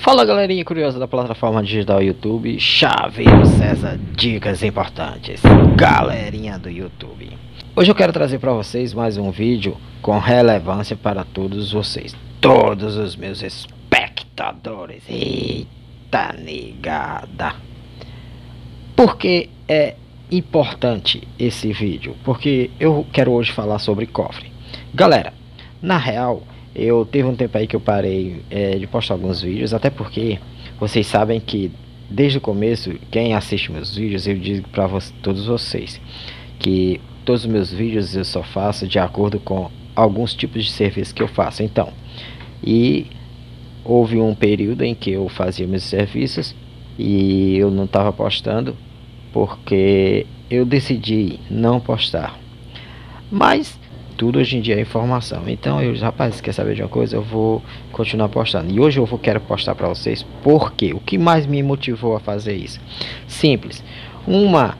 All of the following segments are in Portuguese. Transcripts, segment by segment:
Fala galerinha curiosa da plataforma digital YouTube, Chaveiro César, dicas importantes, galerinha do YouTube. Hoje eu quero trazer para vocês mais um vídeo com relevância para todos vocês, todos os meus espectadores. Eita negada! Por que é importante esse vídeo? Porque eu quero hoje falar sobre cofre. Galera, na real, eu teve um tempo aí que eu parei de postar alguns vídeos, até porque vocês sabem que desde o começo, quem assiste meus vídeos, eu digo para todos vocês que todos os meus vídeos eu só faço de acordo com alguns tipos de serviço que eu faço. Então, e houve um período em que eu fazia meus serviços e eu não estava postando porque eu decidi não postar. Mas tudo hoje em dia é informação. Então rapaz, quer saber de uma coisa? Eu vou continuar postando. E hoje quero postar para vocês porque o que mais me motivou a fazer isso? Simples. Uma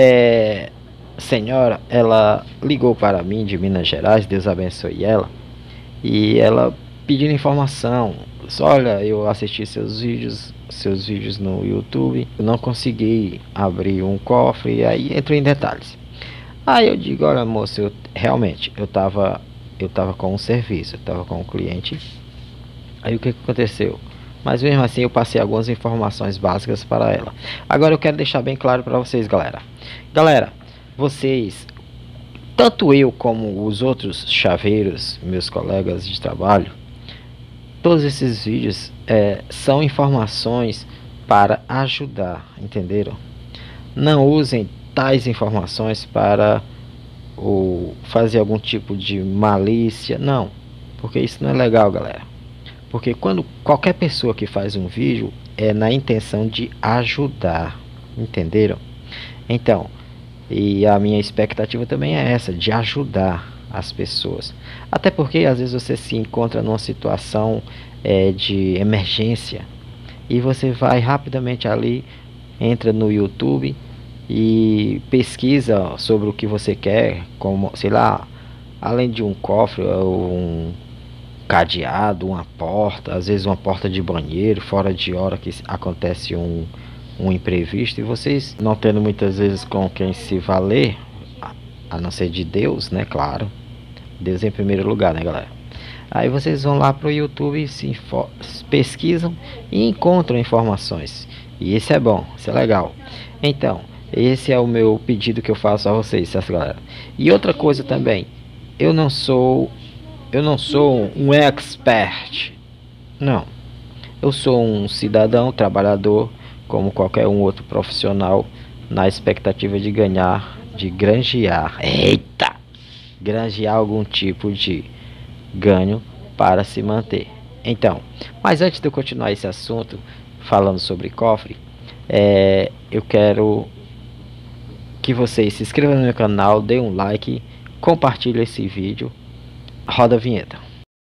senhora, ela ligou para mim de Minas Gerais, Deus abençoe ela, e ela pedindo informação. Olha, eu assisti seus vídeos no YouTube, eu não consegui abrir um cofre, e aí entrou em detalhes. Aí eu digo, olha moça, eu tava com um serviço, eu tava com um cliente. Aí o que aconteceu? Mas mesmo assim eu passei algumas informações básicas para ela. Agora eu quero deixar bem claro para vocês, galera. Galera, vocês, tanto eu como os outros chaveiros, meus colegas de trabalho, todos esses vídeos são informações para ajudar, entenderam? Não usem tais informações para fazer algum tipo de malícia, não, porque isso não é legal, galera. Porque quando qualquer pessoa que faz um vídeo é na intenção de ajudar, entenderam? Então, e a minha expectativa também é essa, de ajudar as pessoas, até porque às vezes você se encontra numa situação de emergência e você vai rapidamente ali, entra no YouTube e pesquisa sobre o que você quer, como, sei lá, além de um cofre, um cadeado, uma porta, às vezes uma porta de banheiro, fora de hora que acontece um imprevisto, e vocês não tendo muitas vezes com quem se valer, a não ser de Deus, né, claro, Deus em primeiro lugar, né, galera? Aí vocês vão lá pro YouTube, pesquisam e encontram informações, e isso é bom, isso é legal. Então, esse é o meu pedido que eu faço a vocês, certo, galera? E outra coisa também, eu não sou um expert, não. Eu sou um cidadão trabalhador, como qualquer um outro profissional, na expectativa de granjear, granjear algum tipo de ganho para se manter. Então, mas antes de eu continuar esse assunto, falando sobre cofre, eu quero que vocês se inscrevam no meu canal, dê um like, compartilhe esse vídeo, roda a vinheta.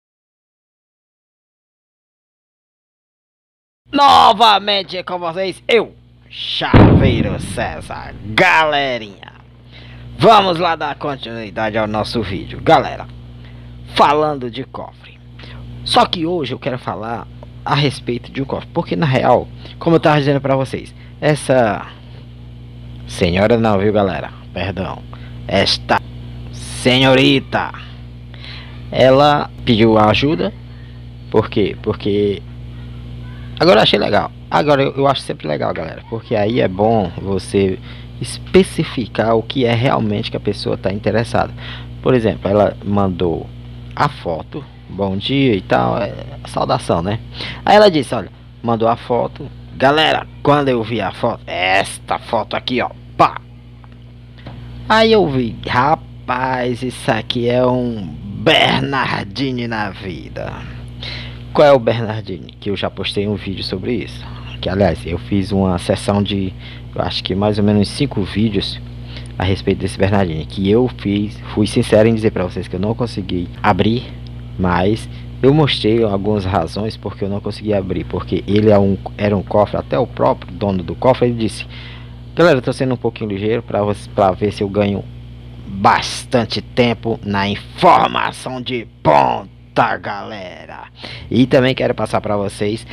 Novamente com vocês, eu, Chaveiro César, galerinha. Vamos lá dar continuidade ao nosso vídeo, galera, falando de cofre. Só que hoje eu quero falar a respeito de um cofre, porque na real, como eu estava dizendo para vocês, essa senhora não, viu, galera? Perdão. Esta senhorita, ela pediu ajuda. Por quê? Porque agora eu achei legal. Agora eu acho sempre legal, galera, porque aí é bom você especificar o que é realmente que a pessoa está interessada. Por exemplo, ela mandou a foto, bom dia e tal, saudação, né? Aí ela disse, olha, mandou a foto. Galera, quando eu vi a foto, esta foto aqui, ó, pá. Aí eu vi, rapaz, isso aqui é um Bernardini na vida. Qual é o Bernardini? Que eu já postei um vídeo sobre isso. Que aliás, eu fiz uma sessão de, eu acho que mais ou menos 5 vídeos a respeito desse Bernardini. Que eu fui sincero em dizer para vocês que eu não consegui abrir, mas eu mostrei algumas razões porque eu não consegui abrir, porque ele era um cofre, até o próprio dono do cofre, ele disse, galera, eu tô sendo um pouquinho ligeiro para ver se eu ganho bastante tempo na informação de ponta. Eita, galera! E também quero passar para vocês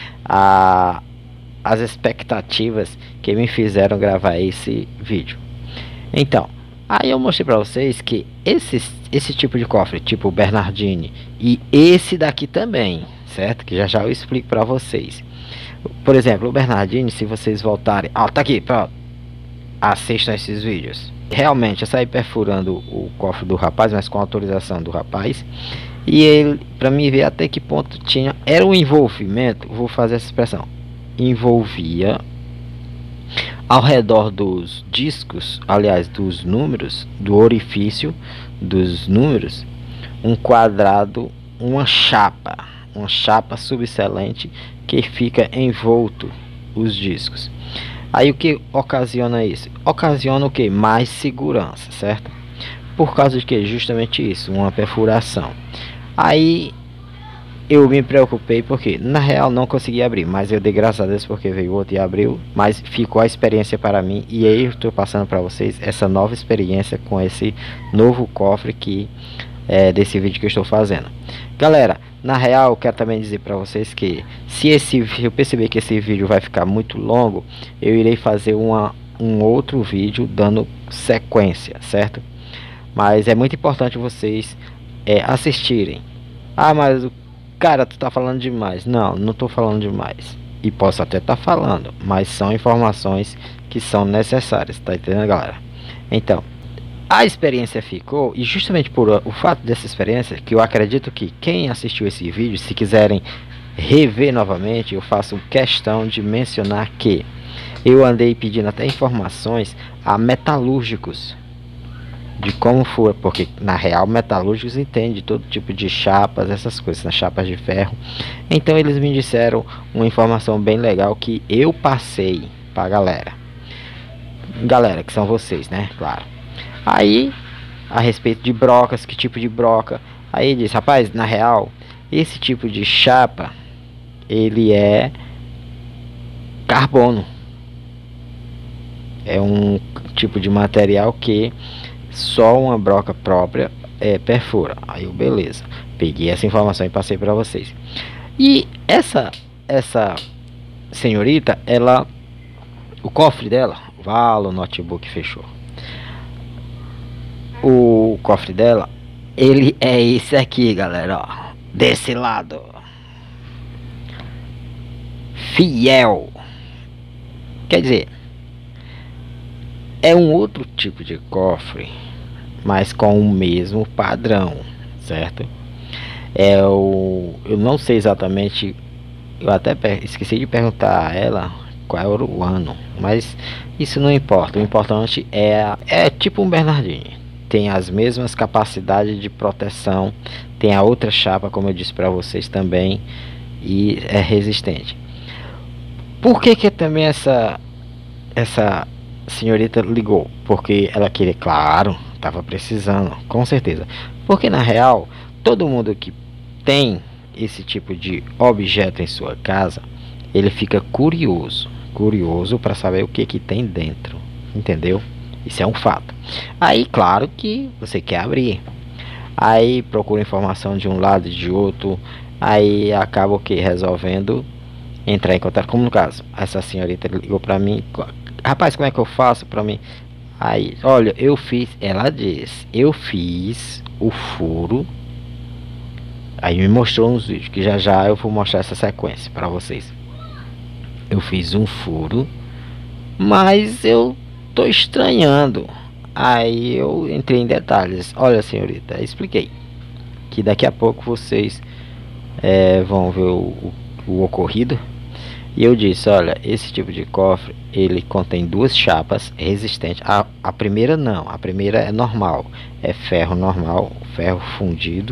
as expectativas que me fizeram gravar esse vídeo. Então, aí eu mostrei para vocês que esse tipo de cofre, tipo Bernardini, e esse daqui também, certo? Que já eu explico para vocês. Por exemplo, o Bernardini, se vocês voltarem... Ah, tá aqui, pronto. Assistam esses vídeos. Realmente, eu saí perfurando o cofre do rapaz, mas com autorização do rapaz. E ele, para mim ver até que ponto tinha... Era um envolvimento, vou fazer essa expressão. Envolvia ao redor dos discos, aliás, dos números, do orifício dos números, um quadrado, uma chapa subselente que fica envolto os discos. Aí o que ocasiona isso? Ocasiona o que? Mais segurança, certo? Por causa de que? Justamente isso, uma perfuração. Aí eu me preocupei porque na real não consegui abrir, mas eu dei graças a Deus porque veio outro e abriu, mas ficou a experiência para mim. E aí eu estou passando para vocês essa nova experiência com esse novo cofre que desse vídeo que eu estou fazendo. Galera, na real eu quero também dizer para vocês que se eu perceber que esse vídeo vai ficar muito longo, eu irei fazer um outro vídeo dando sequência, certo? Mas é muito importante vocês assistirem. Ah, mas cara, tu tá falando demais. Não, não tô falando demais. E posso até estar falando, mas são informações que são necessárias, tá entendendo, galera? Então, a experiência ficou, e justamente por o fato dessa experiência, que eu acredito que quem assistiu esse vídeo, se quiserem rever novamente, eu faço questão de mencionar que eu andei pedindo até informações a metalúrgicos de como foi, porque na real metalúrgicos entendem todo tipo de chapas, essas coisas, né, chapas de ferro. Então eles me disseram uma informação bem legal que eu passei pra galera que são vocês, né, claro. Aí, a respeito de brocas, que tipo de broca, aí ele disse, rapaz, na real, esse tipo de chapa, ele é carbono. É um tipo de material que só uma broca própria perfura. Aí eu, beleza, peguei essa informação e passei para vocês. E essa senhorita, o cofre dela, o notebook fechou. O cofre dela, ele é esse aqui, galera, ó, desse lado. Fiel. Quer dizer, é um outro tipo de cofre, mas com o mesmo padrão, certo? Eu não sei exatamente, eu até esqueci de perguntar a ela qual era o ano, mas isso não importa. O importante é tipo um Bernardini. Tem as mesmas capacidades de proteção, tem a outra chapa, como eu disse para vocês também, e é resistente. Por que também essa senhorita ligou? Porque ela queria, claro, estava precisando, com certeza. Porque na real, todo mundo que tem esse tipo de objeto em sua casa, ele fica curioso para saber o que tem dentro, entendeu? Isso é um fato. Aí, claro que você quer abrir. Aí procura informação de um lado e de outro. Aí acaba o que? Resolvendo entrar em contato. Como no caso, essa senhorita ligou pra mim. Rapaz, como é que eu faço pra mim? Aí, olha, ela disse, eu fiz o furo. Aí me mostrou uns vídeos, que já eu vou mostrar essa sequência pra vocês. Eu fiz um furo, mas eu tô estranhando. Aí eu entrei em detalhes. Olha, senhorita, expliquei que daqui a pouco vocês vão ver o ocorrido. E eu disse, olha, esse tipo de cofre, ele contém duas chapas resistentes. A primeira não, a primeira é normal, é ferro normal, ferro fundido.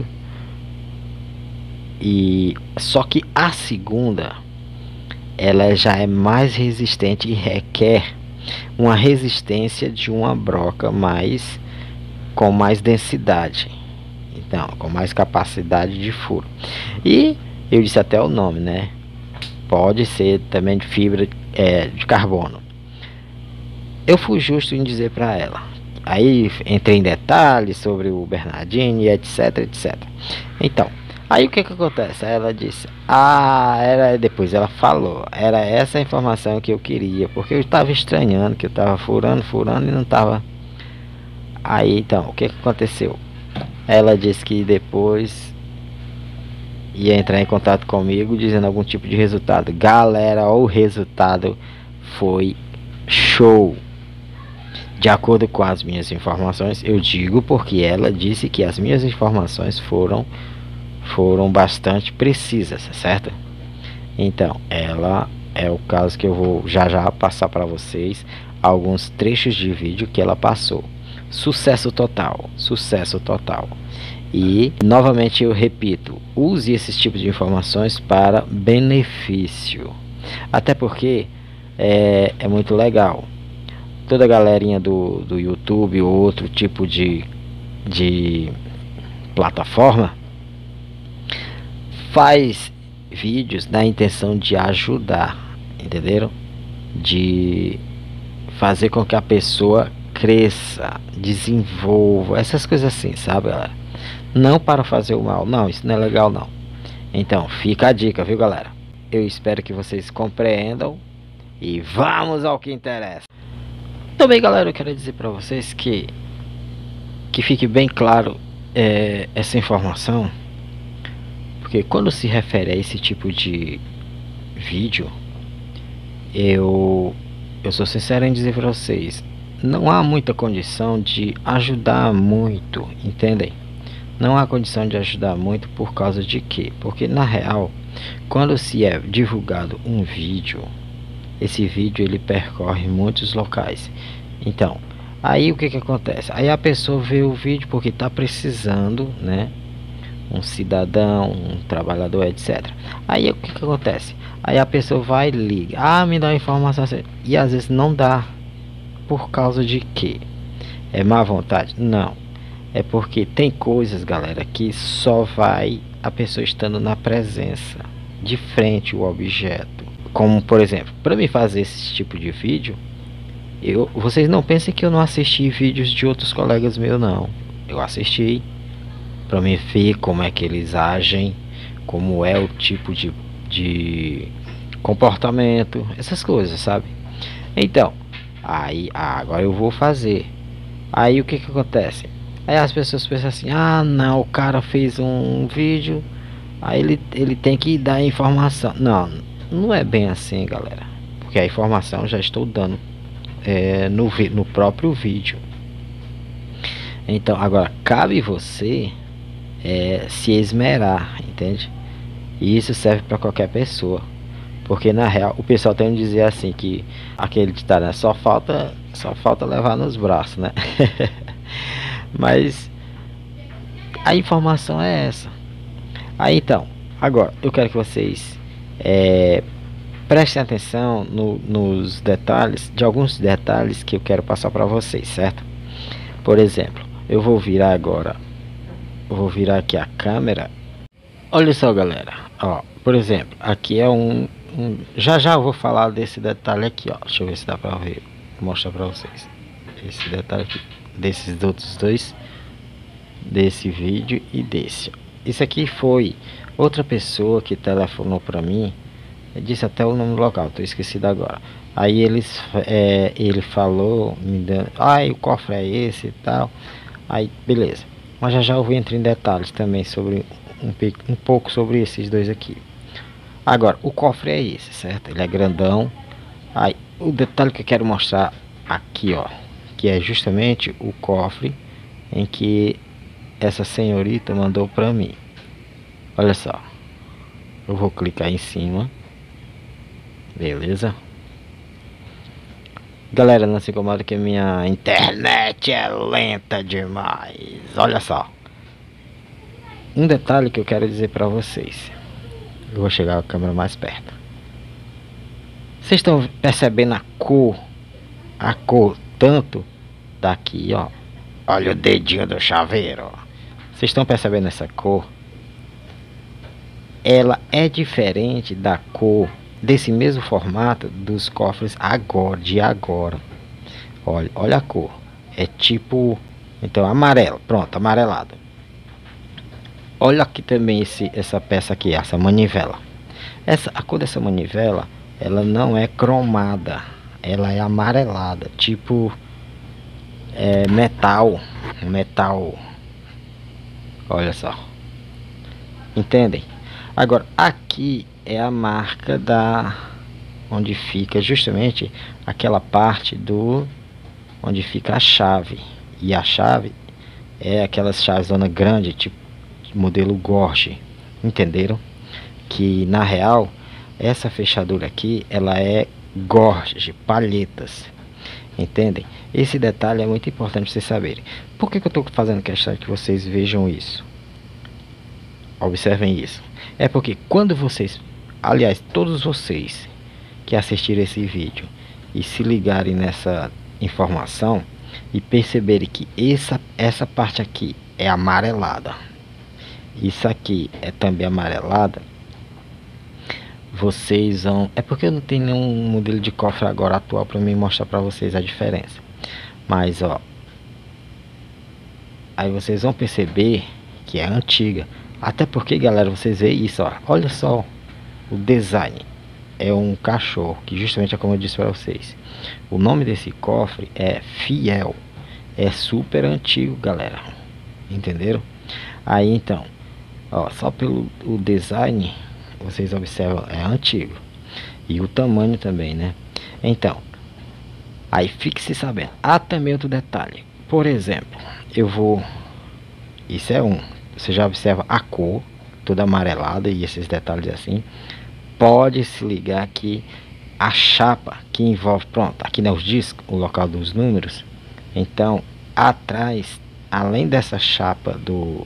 E só que a segunda, ela já é mais resistente e requer uma resistência de uma broca com mais densidade, então com mais capacidade de furo. E eu disse até o nome, né? Pode ser também de fibra de carbono. Eu fui justo em dizer para ela. Aí entrei em detalhes sobre o Bernardini, etc, etc. Então, Aí o que que acontece? Aí ela disse, ah, era, depois ela falou, era essa a informação que eu queria, porque eu estava estranhando, que eu estava furando e não estava. Aí então, o que que aconteceu? Ela disse que depois ia entrar em contato comigo dizendo algum tipo de resultado. Galera, o resultado foi show. De acordo com as minhas informações, eu digo porque ela disse que as minhas informações foram bastante precisas, certo? Então, ela é o caso que eu vou já passar para vocês alguns trechos de vídeo que ela passou. Sucesso total, sucesso total. E novamente eu repito, use esses tipos de informações para benefício. Até porque é muito legal. Toda a galerinha do YouTube ou outro tipo de plataforma faz vídeos na intenção de ajudar, entenderam? De fazer com que a pessoa cresça, desenvolva, essas coisas assim, sabe, galera? Não para fazer o mal, não, isso não é legal não. Então, fica a dica, viu, galera? Eu espero que vocês compreendam e vamos ao que interessa. Também, galera, eu quero dizer para vocês que fique bem claro essa informação, porque quando se refere a esse tipo de vídeo, eu sou sincero em dizer para vocês, não há muita condição de ajudar muito, entendem? Não há condição de ajudar muito por causa de quê? Porque na real, quando se é divulgado um vídeo, esse vídeo ele percorre muitos locais. Então, aí o que que acontece? Aí a pessoa vê o vídeo porque está precisando, né? Um cidadão, um trabalhador, etc. Aí o que que acontece? Aí a pessoa vai e liga, me dá uma informação assim. E às vezes não dá. Por causa de quê? É má vontade? Não. É porque tem coisas, galera, que só vai a pessoa estando na presença, de frente ao objeto. Como, por exemplo, para me fazer esse tipo de vídeo, vocês não pensem que eu não assisti vídeos de outros colegas meus, não. Eu assisti para me ver como é que eles agem, como é o tipo de comportamento, essas coisas, sabe? Então, aí agora eu vou fazer. Aí o que que acontece? Aí as pessoas pensam assim, não, o cara fez um vídeo, aí ele tem que dar informação. Não, não é bem assim, galera, porque a informação eu já estou dando no próprio vídeo. Então agora cabe você se esmerar, entende? E isso serve para qualquer pessoa, porque na real o pessoal tem que dizer assim que aquele ditado, né? Só falta levar nos braços, né? Mas a informação é essa. Aí então, agora eu quero que vocês prestem atenção nos detalhes, de alguns detalhes que eu quero passar para vocês, certo? Por exemplo, eu vou virar agora, eu vou virar aqui a câmera. Olha só, galera, ó, por exemplo, aqui é já eu vou falar desse detalhe aqui, ó. Deixa eu ver se dá para ver, vou mostrar para vocês esse detalhe aqui, desses outros dois, desse vídeo e desse. Isso aqui foi outra pessoa que telefonou para mim, disse até o nome do local, tô esquecido agora. Aí ele falou, me dando, o cofre é esse e tal. Aí beleza, mas já eu vou entrar em detalhes também sobre um pouco sobre esses dois aqui. Agora, o cofre é esse, certo? Ele é grandão. Aí o detalhe que eu quero mostrar aqui, ó, que é justamente o cofre em que essa senhorita mandou para mim. Olha só, eu vou clicar em cima, beleza? Galera, não se incomoda que minha internet é lenta demais. Olha só, um detalhe que eu quero dizer para vocês. Eu vou chegar a câmera mais perto. Vocês estão percebendo a cor tanto daqui, ó. Olha o dedinho do chaveiro, ó. Vocês estão percebendo essa cor? Ela é diferente da cor desse mesmo formato dos cofres de agora. Olha a cor. É tipo, então, amarelo, pronto, amarelado. Olha aqui também essa peça aqui, essa manivela. A cor dessa manivela, ela não é cromada, ela é amarelada, tipo metal. Olha só, entendem? Agora aqui é a marca onde fica justamente aquela parte onde fica a chave. E a chave é aquelas chaves zona grande, tipo modelo Gorge, entenderam? Que na real essa fechadura aqui ela é Gorge, palhetas, entendem? Esse detalhe é muito importante vocês saberem. Por que eu estou fazendo questão de que vocês vejam isso? Observem isso. É porque quando vocês, aliás, todos vocês que assistirem esse vídeo e se ligarem nessa informação e perceberem que essa parte aqui é amarelada, isso aqui é também amarelada, vocês vão... É porque eu não tenho nenhum modelo de cofre agora atual para mim mostrar para vocês a diferença. Mas ó, aí vocês vão perceber que é antiga. Até porque, galera, vocês veem isso, ó. Olha só o design. É um cachorro, que justamente é como eu disse para vocês. O nome desse cofre é Fiel. É super antigo, galera. Entenderam? Aí então, ó, só pelo o design vocês observam, é antigo. E o tamanho também, né? Então, aí fique-se sabendo. Há também outro detalhe. Por exemplo, eu vou... Isso é um. Você já observa a cor toda amarelada e esses detalhes assim. Pode se ligar aqui a chapa que envolve, pronto, aqui nos discos, o local dos números. Então, atrás, além dessa chapa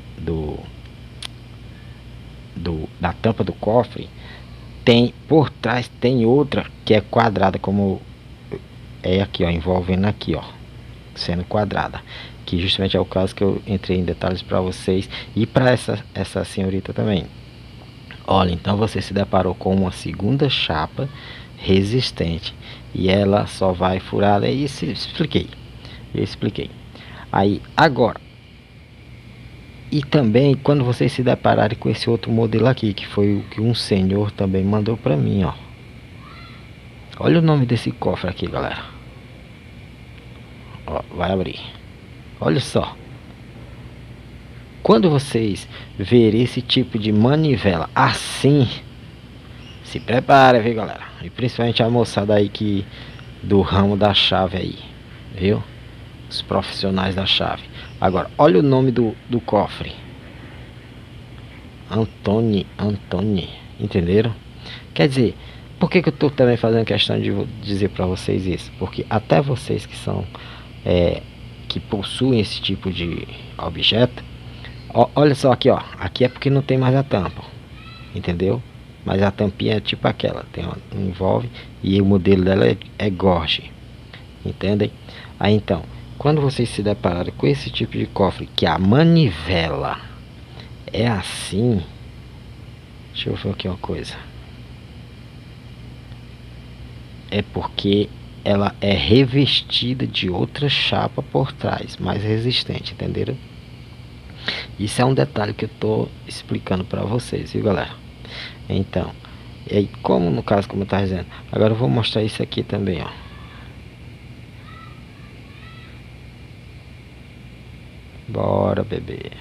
da tampa do cofre, tem por trás tem outra que é quadrada, como é aqui, ó, envolvendo aqui, ó, sendo quadrada, que justamente é o caso que eu entrei em detalhes para vocês e para essa senhorita também. Olha, então você se deparou com uma segunda chapa resistente e ela só vai furada. É isso, eu expliquei. Aí agora, e também quando vocês se depararem com esse outro modelo aqui, que foi o que um senhor também mandou para mim, ó. Olha o nome desse cofre aqui, galera. Ó, vai abrir. Olha só. Quando vocês verem esse tipo de manivela assim, se prepara, viu, galera? E principalmente a moçada aí que do ramo da chave aí, viu? Os profissionais da chave. Agora, olha o nome do cofre. Antoni, entenderam? Quer dizer, por que eu estou também fazendo questão de dizer para vocês isso? Porque até vocês que são que possuem esse tipo de objeto, olha só aqui, ó. Aqui é porque não tem mais a tampa, entendeu? Mas a tampinha é tipo aquela, envolve, e o modelo dela é Gorge, entendem? Aí então, quando vocês se depararem com esse tipo de cofre, que a manivela é assim, deixa eu ver aqui uma coisa, é porque ela é revestida de outra chapa por trás, mais resistente, entenderam? Isso é um detalhe que eu tô explicando para vocês, viu, galera? Então, e aí, como no caso, como eu tava dizendo, agora eu vou mostrar isso aqui também, ó. Bora, bebê.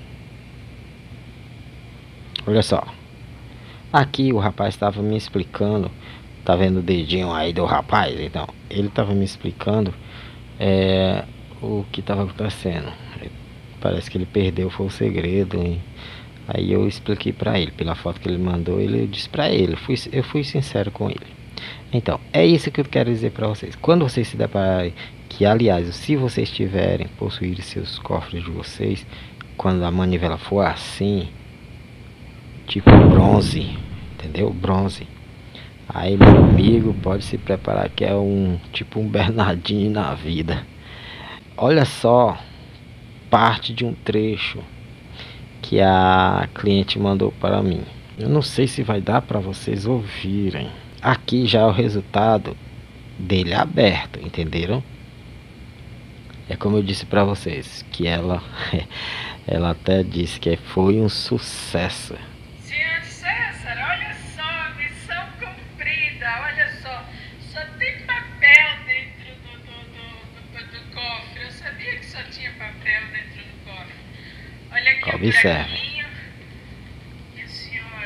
Olha só. Aqui o rapaz estava me explicando. Tá vendo o dedinho aí do rapaz? Então, ele estava me explicando o que estava acontecendo. Parece que ele perdeu, foi o segredo. Hein? Aí eu expliquei para ele, pela foto que ele mandou, eu disse para ele, eu fui sincero com ele. Então, é isso que eu quero dizer para vocês. Quando vocês se depararem, que aliás, se vocês tiverem, possuir seus cofres de vocês, quando a manivela for assim, tipo bronze, entendeu? Bronze. Aí, meu amigo, pode se preparar que é tipo um Bernardinho na vida. Olha só, parte de um trecho que a cliente mandou para mim. Eu não sei se vai dar para vocês ouvirem. Aqui já é o resultado dele aberto, entenderam? É como eu disse para vocês, que ela Ela até disse que foi um sucesso. Senhor César, olha só, missão cumprida, olha só. Só tem papel dentro do cofre. Eu sabia que só tinha papel dentro do cofre. Olha aqui Observe. o buraquinho. Que o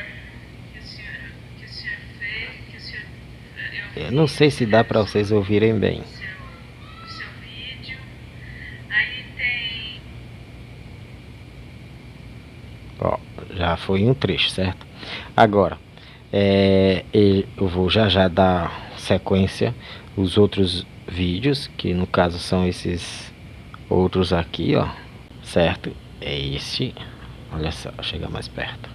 senhor fez, que o senhor... Eu não sei se dá para vocês ouvirem bem. O seu vídeo. Aí tem... Ó, já foi um trecho, certo? Agora, eu vou já dar sequência os outros vídeos, que no caso são esses outros aqui, ó, certo? É este, olha só, chega mais perto.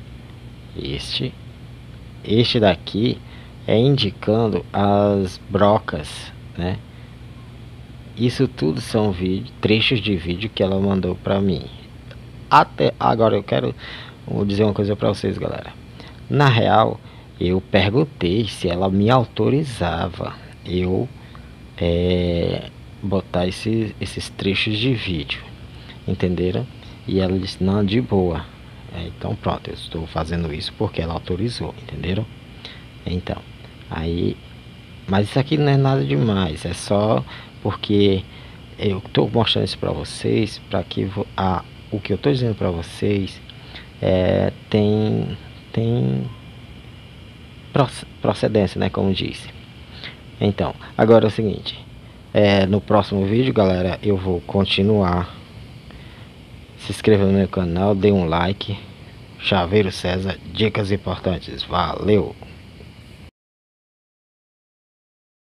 Este daqui é indicando as brocas, né? Isso tudo são trechos de vídeo que ela mandou para mim. Até agora vou dizer uma coisa para vocês, galera. Na real, eu perguntei se ela me autorizava eu botar esses trechos de vídeo, entenderam? E ela disse, não, de boa. Então pronto, eu estou fazendo isso porque ela autorizou, entenderam? Então, aí, mas isso aqui não é nada demais, é só porque eu estou mostrando isso para vocês, para que o que eu estou dizendo para vocês tem procedência, né, como disse. Então, agora é o seguinte, no próximo vídeo, galera, eu vou continuar. Se inscreva no meu canal, dê um like. Chaveiro César, dicas importantes. Valeu!